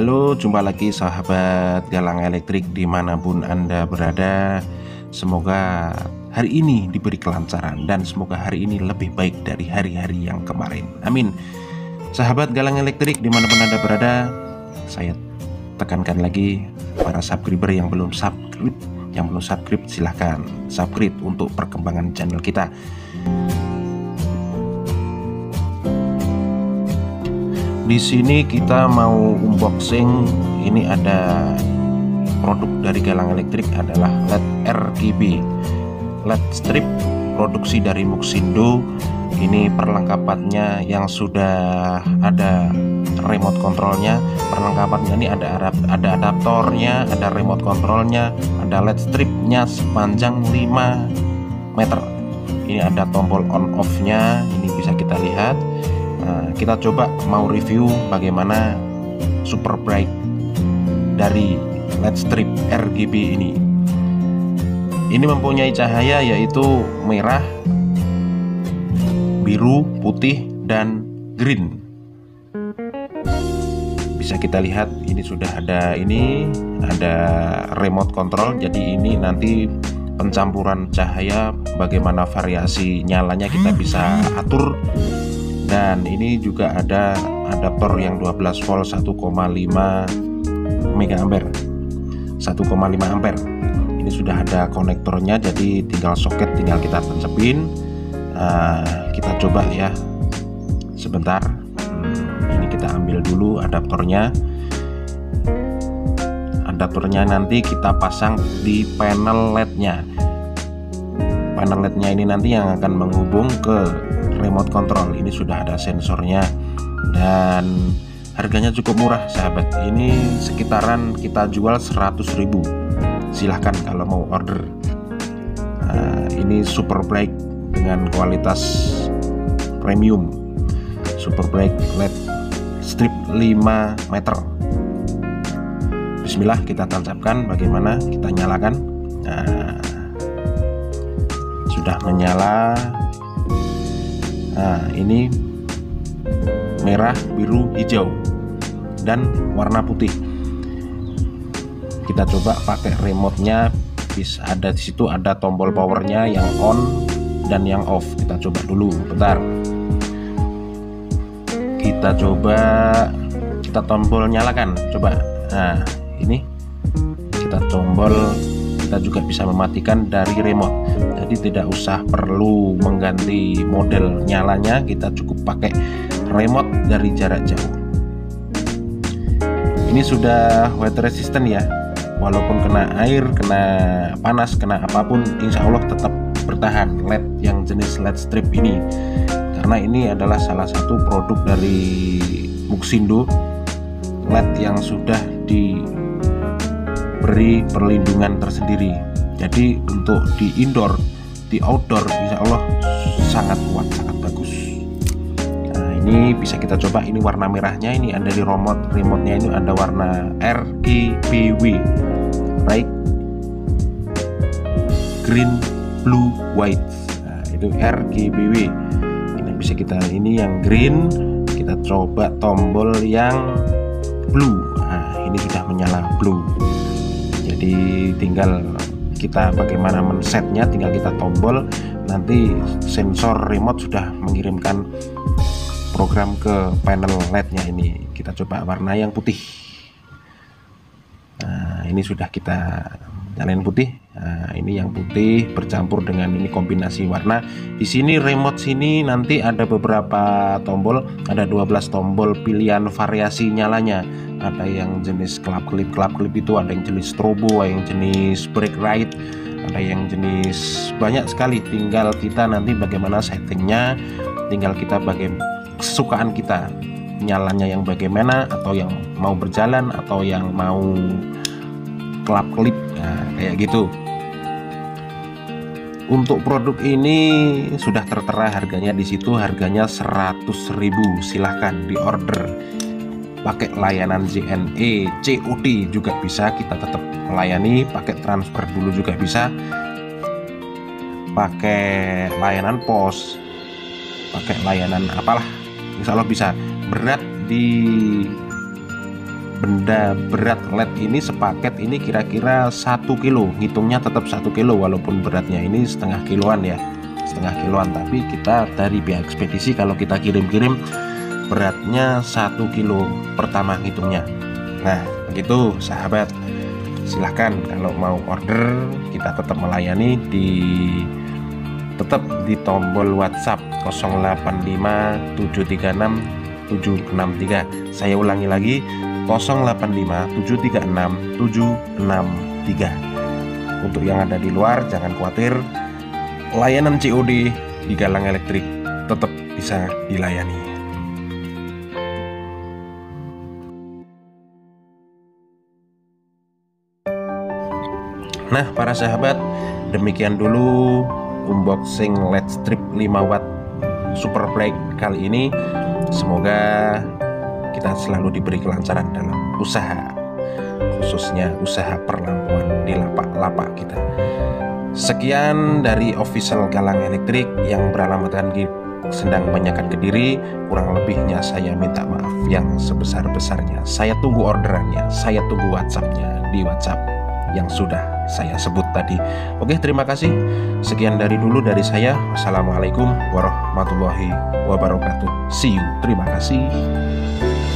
Halo, jumpa lagi sahabat Galang Elektrik dimanapun Anda berada. Semoga hari ini diberi kelancaran dan semoga hari ini lebih baik dari hari-hari yang kemarin. Amin. Sahabat Galang Elektrik dimanapun Anda berada, saya tekankan lagi para subscriber yang belum subscribe, silahkan subscribe untuk perkembangan channel kita. Di sini kita mau unboxing. Ini ada produk dari Galang Elektrik adalah LED RGB LED strip produksi dari Muxindo. Ini perlengkapannya yang sudah ada remote controlnya. Perlengkapannya ini ada adaptornya, ada remote controlnya, ada LED stripnya sepanjang 5 meter. Ini ada tombol on off nya, ini bisa kita lihat. Nah, kita coba mau review bagaimana super bright dari LED strip RGB ini. Ini mempunyai cahaya yaitu merah, biru, putih, dan green. Bisa kita lihat ini sudah ada remote control. Jadi ini nanti pencampuran cahaya, bagaimana variasi nyalanya kita bisa atur. Dan ini juga ada adaptor yang 12 volt 1,5 mega ampere 1,5 ampere. Ini sudah ada konektornya, jadi tinggal soket tinggal kita tancapin. Kita coba ya sebentar. Ini kita ambil dulu adaptornya. Adaptornya nanti kita pasang di panel LED-nya. Panel LED-nya ini nanti yang akan menghubung ke remote control. Ini sudah ada sensornya dan harganya cukup murah sahabat. Ini sekitaran kita jual 100.000. Silahkan kalau mau order. Ini super bright dengan kualitas premium, super bright LED strip 5 meter. Bismillah, kita tancapkan. Bagaimana kita nyalakan. Sudah menyala. Nah, ini merah, biru, hijau, dan warna putih. Kita coba pakai remote-nya. Bisa ada di situ ada tombol powernya yang on dan yang off. Kita coba dulu, bentar. Kita coba, kita tombol nyalakan. Coba. Nah, ini kita tombol. Kita juga bisa mematikan dari remote. Jadi tidak usah perlu mengganti model nyalanya, kita cukup pakai remote dari jarak jauh. Ini sudah water resistant ya, walaupun kena air, kena panas, kena apapun, insya Allah tetap bertahan. LED yang jenis LED strip ini, karena ini adalah salah satu produk dari Muxindo, LED yang sudah diberi perlindungan tersendiri. Jadi untuk di indoor, di outdoor, insya Allah sangat kuat, sangat bagus. Nah, ini bisa kita coba. Ini warna merahnya, ini ada di remote-nya ini ada warna RGBW, right, green, blue, white. Nah, itu RGBW. Ini bisa kita, ini yang green. Kita coba tombol yang blue. Nah, ini sudah menyala blue. Jadi tinggal kita bagaimana men-setnya, tinggal kita tombol, nanti sensor remote sudah mengirimkan program ke panel LED-nya ini. Kita coba warna yang putih. Nah, ini sudah kita nyalain putih. Nah, ini yang putih bercampur dengan ini kombinasi warna. Di sini remote sini nanti ada beberapa tombol, ada 12 tombol pilihan variasi nyalanya. Ada yang jenis kelap-kelip itu, ada yang jenis strobo, ada yang jenis brake light, ada yang jenis banyak sekali. Tinggal kita nanti bagaimana settingnya, tinggal kita bagaimana kesukaan kita, nyalanya yang bagaimana, atau yang mau berjalan, atau yang mau kelap-kelip, nah, kayak gitu. Untuk produk ini sudah tertera harganya di situ, harganya 100.000. Silahkan diorder. Pakai layanan JNE, COD juga bisa, kita tetap melayani. Pakai transfer dulu juga bisa. Pakai layanan pos, pakai layanan apalah, insya Allah bisa. Berat di benda berat LED ini sepaket ini kira-kira 1 kilo, ngitungnya tetap 1 kilo walaupun beratnya ini setengah kiloan ya, setengah kiloan, tapi kita dari pihak ekspedisi kalau kita kirim-kirim beratnya 1 kilo pertama ngitungnya. Nah begitu sahabat, silahkan kalau mau order kita tetap melayani tetap di tombol WhatsApp 0857367763. Saya ulangi lagi 0857367763. Untuk yang ada di luar jangan khawatir, layanan COD di Galang Elektrik tetap bisa dilayani. Nah para sahabat, demikian dulu unboxing LED strip 5 watt super bright kali ini. Semoga kita selalu diberi kelancaran dalam usaha, khususnya usaha perlampuan di lapak-lapak kita. Sekian dari official Galang Elektrik yang beralamatkan di Sendang Banyakan Kediri. Kurang lebihnya saya minta maaf yang sebesar-besarnya. Saya tunggu orderannya, saya tunggu WhatsAppnya di WhatsApp yang sudah saya sebut tadi. Oke, terima kasih. Sekian dari dulu dari saya. Wassalamualaikum warahmatullahi wabarakatuh. See you. Terima kasih.